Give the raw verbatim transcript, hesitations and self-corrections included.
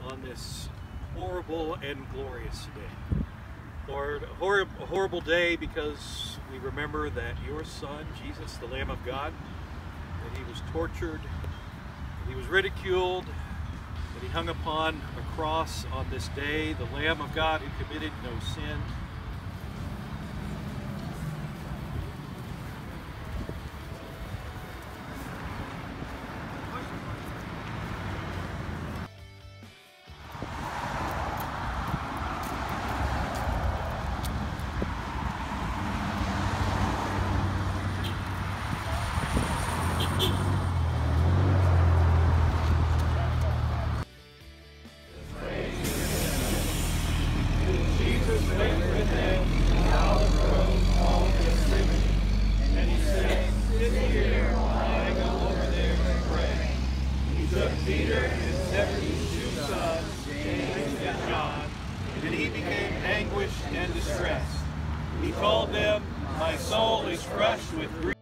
on this horrible and glorious day. Lord, a, hor a horrible day because we remember that your Son, Jesus, the Lamb of God, that he was tortured, that he was ridiculed, that he hung upon a cross on this day, the Lamb of God who committed no sin. Peter, his seventy-two sons, James and John, and he became anguished and distressed. He told them, "My soul is crushed with grief."